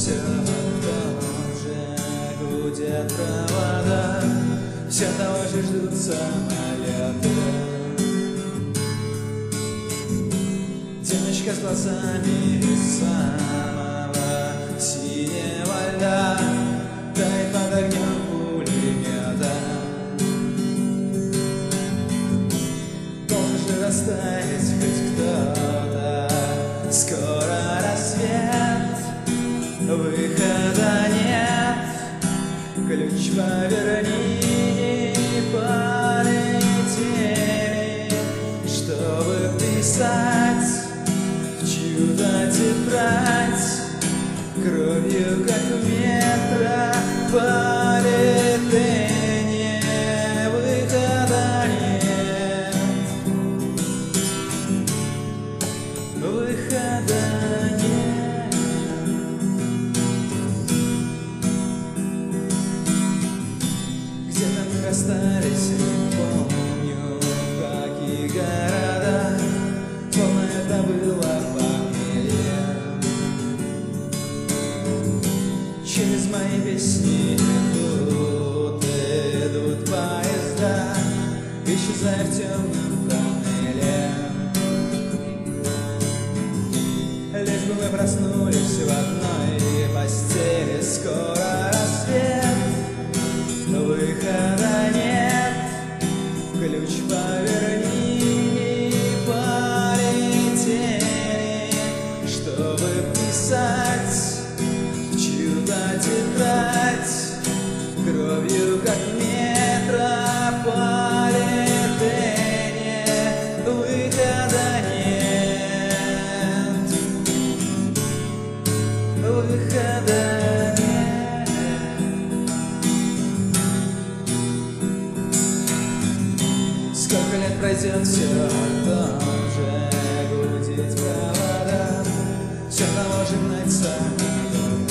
все тоже гудят провода, все того же ждут самолеты. Девочка с глазами самого синего льда тает под огнем пулемета. Должен же растаять хоть кто-то, скоро рассвет, выхода нет, ключ поверни, полетели, чтобы писать в чью-то тетрадь, кровью как метрополитене, выхода нет, выхода нет. Где-то мы расстались, не помню, в каких городах, словно это было похмелье. Через мои песни идут поезда, исчезая в темном тоннеле. Лишь бы мы проснулись в одной постели, скоро рассвет, выхода нет, ключ поверни, полетели, чтобы писать в чью-то тетрадь, кровью как метрополитене, выхода нет, выхода нет. Сколько лет пройдет, все тоже гудит провода, все того же гнать самолет.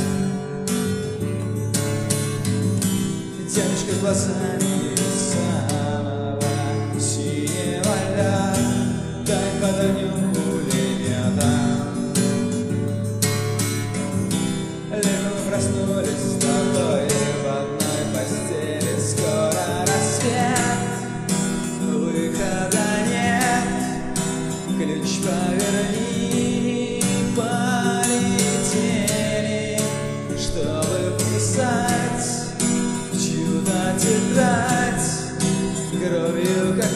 Девочка с глазами самого синего льда тает под огнем пулемета. Лишь мы проснулись с тобой в одной постели, скоро рассвет, выхода нет, ключ поверни, полетели, чтобы писать в чью-то тетрадь, кровью как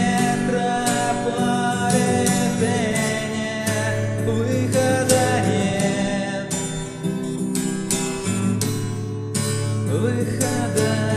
метрополитене, выхода нет, выхода.